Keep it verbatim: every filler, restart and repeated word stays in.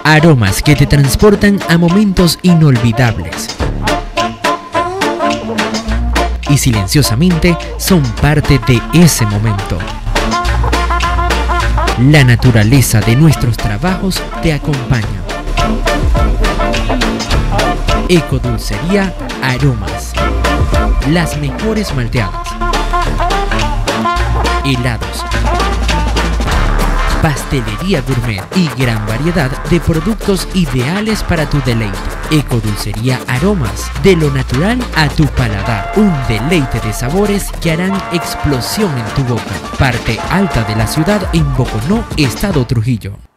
Aromas que te transportan a momentos inolvidables y silenciosamente son parte de ese momento. La naturaleza de nuestros trabajos te acompaña. Ecodulcería Aromas. Las mejores malteadas, helados, pastelería gourmet y gran variedad de productos ideales para tu deleite. Ecodulcería Aromas, de lo natural a tu paladar. Un deleite de sabores que harán explosión en tu boca. Parte alta de la ciudad en Boconó, Estado Trujillo.